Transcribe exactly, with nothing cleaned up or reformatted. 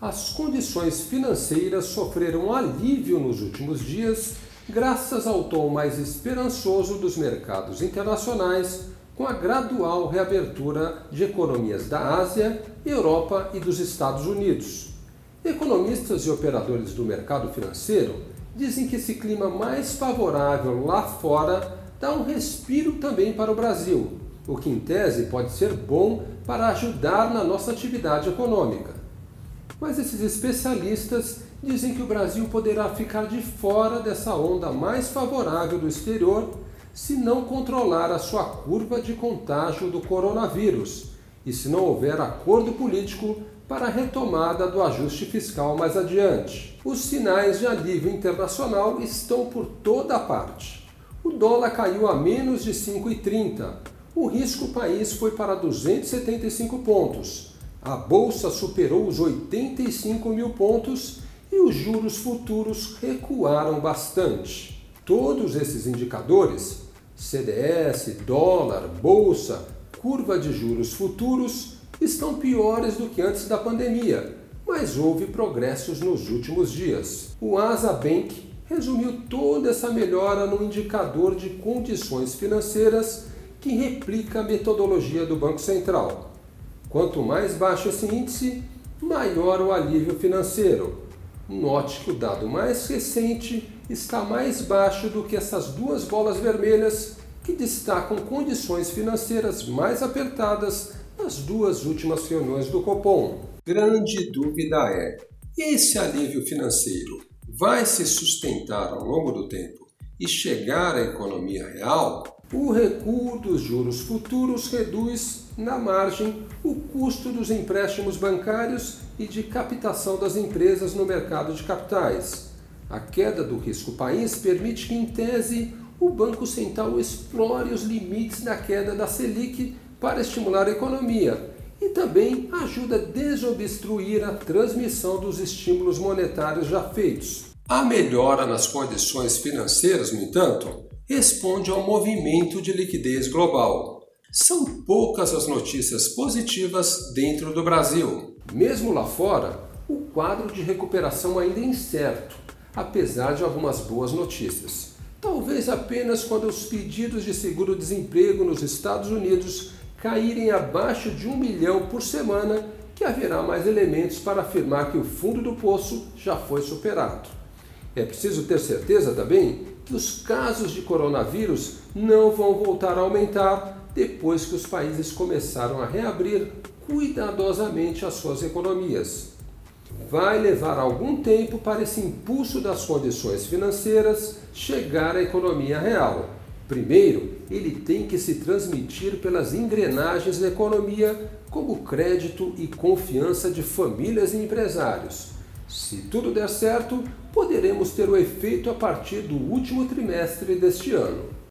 As condições financeiras sofreram alívio nos últimos dias, graças ao tom mais esperançoso dos mercados internacionais, com a gradual reabertura de economias da Ásia, Europa e dos Estados Unidos. Economistas e operadores do mercado financeiro dizem que esse clima mais favorável lá fora dá um respiro também para o Brasil, o que em tese pode ser bom para ajudar na nossa atividade econômica. Mas esses especialistas dizem que o Brasil poderá ficar de fora dessa onda mais favorável do exterior se não controlar a sua curva de contágio do coronavírus e se não houver acordo político para a retomada do ajuste fiscal mais adiante. Os sinais de alívio internacional estão por toda parte. O dólar caiu a menos de cinco vírgula trinta. O risco país foi para duzentos e setenta e cinco pontos. A bolsa superou os oitenta e cinco mil pontos e os juros futuros recuaram bastante. Todos esses indicadores, C D S, dólar, bolsa, curva de juros futuros, estão piores do que antes da pandemia, mas houve progressos nos últimos dias. O Asa Bank resumiu toda essa melhora no indicador de condições financeiras que replica a metodologia do Banco Central. Quanto mais baixo esse índice, maior o alívio financeiro. Note que o dado mais recente está mais baixo do que essas duas bolas vermelhas que destacam condições financeiras mais apertadas nas duas últimas reuniões do Copom. Grande dúvida é: esse alívio financeiro vai se sustentar ao longo do tempo e chegar à economia real? O recuo dos juros futuros reduz, na margem, o custo dos empréstimos bancários e de captação das empresas no mercado de capitais. A queda do risco país permite que, em tese, o Banco Central explore os limites da queda da Selic para estimular a economia e também ajuda a desobstruir a transmissão dos estímulos monetários já feitos. A melhora nas condições financeiras, no entanto, responde ao movimento de liquidez global. São poucas as notícias positivas dentro do Brasil. Mesmo lá fora, o quadro de recuperação ainda é incerto, apesar de algumas boas notícias. Talvez apenas quando os pedidos de seguro-desemprego nos Estados Unidos caírem abaixo de um milhão por semana, que haverá mais elementos para afirmar que o fundo do poço já foi superado. É preciso ter certeza também que os casos de coronavírus não vão voltar a aumentar depois que os países começaram a reabrir cuidadosamente as suas economias. Vai levar algum tempo para esse impulso das condições financeiras chegar à economia real. Primeiro, ele tem que se transmitir pelas engrenagens da economia, como crédito e confiança de famílias e empresários. Se tudo der certo, poderemos ter o efeito a partir do último trimestre deste ano.